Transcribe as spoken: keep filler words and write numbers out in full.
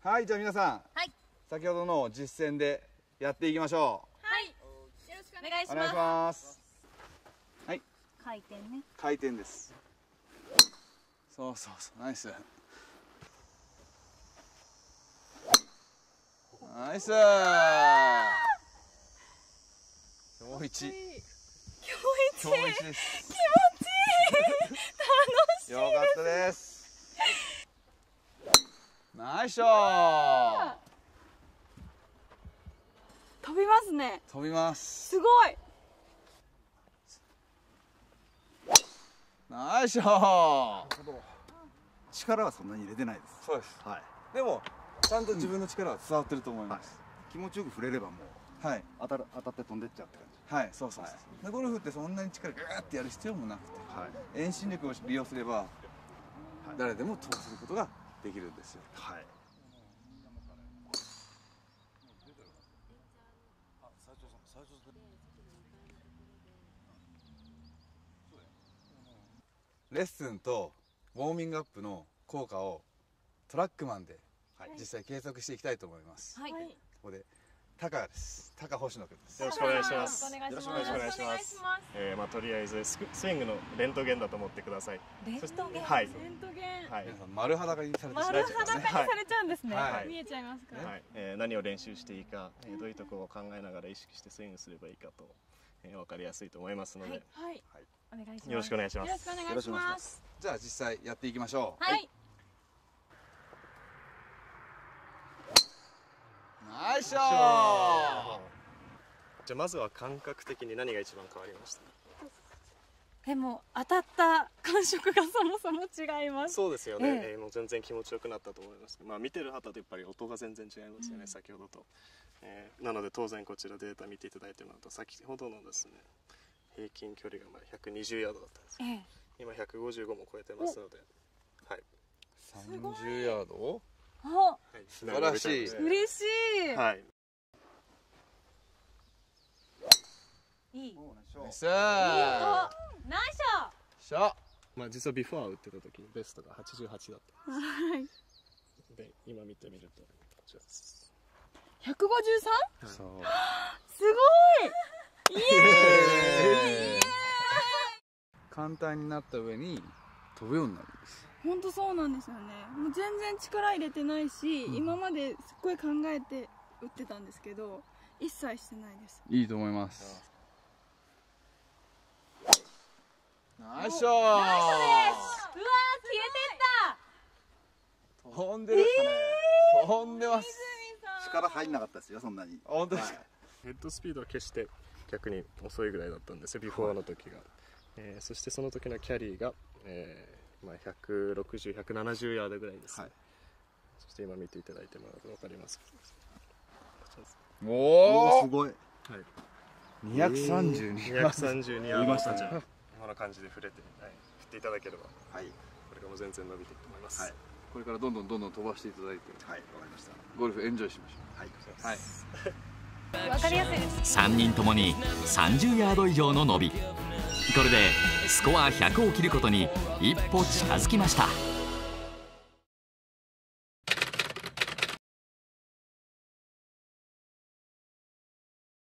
はい、じゃあ皆さん、 はい、 先ほどの実践でやっていきましょう。はい、よろしくお願いします。 お願いします。はい、 回転ね。 回転です。そうそうそう、ナイス。ナイス。今日一。今日一。今日一です。気持ちいい。楽しい。よかったです。ナイスショー。 飛びますね。 飛びます。 すごい。 ナイスショー。 力はそんなに入れてないです。 そうです。 はい。 でもちゃんと自分の力は伝わってると思います。 気持ちよく触れればもう、はい、当たる当たって飛んでっちゃうって感じ。 はい、そうそうそう。でゴルフってそんなに力グーってやる必要もなくて、 はい、 遠心力を利用すれば誰でも飛ばせることができるんですよ。 はい。 レッスンとウォーミングアップの効果をトラックマンで実際計測していきたいと思います。はい、ここでタカです。タカ星野君です。 よろしくお願いします。 よろしくお願いします。 えー、まあとりあえずススイングのレントゲンだと思ってください。 レントゲン。 はい。 レントゲン。 はい。 皆さん丸裸にされてしま丸いますね。 裸にされちゃうんですね。 はい見えちゃいますから。 はい。えー、何を練習していいか、えー、どういうところを考えながら意識してスイングすればいいかと、えー、分かりやすいと思いますので、 はい。はい。お願いします。 よろしくお願いします。 よろしくお願いします。 じゃあ実際やっていきましょう。 はい。 ナイスショー。 じゃあまずは感覚的に何が一番変わりました？ でも当たった感触がそもそも違います。 そうですよね。 えええーもう全然気持ちよくなったと思います。まあ見てる方とやっぱり音が全然違いますよね、 うん先ほどと。えーなので当然こちらデータ見ていただいてもらうと先ほどのですね平均距離がまあひゃくにじゅうヤードだったんですけど、 ええ。 今ひゃくごじゅうごも超えてますので、はい。 さんじゅうヤード。 あ、 はい、 素晴らしい嬉しい。 はい。 いい。 ナイス。 ナイスショー。 まあ実はビフォー打ってた時にベストがはちじゅうはちだったんはい。 です。で今見てみるとこちらです。 百五十三？ そう。 すごい。イエーイ。 簡単になった上に飛ぶようになるんです。 本当そうなんですよね。もう全然力入れてないし、 うん今まですっごい考えて打ってたんですけど、一切してないです。 いいと思います。ナイスショー。 ナイスです。うわー、消えてった。 飛んでる。飛んでます。 力入んなかったですよ、そんなに。 本当ですか。 ヘッドスピードは決して逆に遅いぐらいだったんですよ、ビフォーの時が。えーそしてその時のキャリーが、えーまあ、ひゃくろくじゅう、ひゃくななじゅうヤードぐらいです、ね。 はい。 そして今見ていただいてもらうと分かりますか。 おおお、 お。 すごい。 はい。 にひゃくさんじゅうに。 にひゃくさんじゅうにヤード見ましたね。 こんな感じで触れて、はい、振っていただければ、 はい。 これがもう全然伸びていくと思います。 はい。 これからどんどんどんどん飛ばしていただいて、 はい、わかりました。 ゴルフエンジョイしましょはい。 う。はい。 わかりやすいです。 さんにんともにさんじゅうヤード以上の伸び、これでスコアひゃくを切ることに一歩近づきました。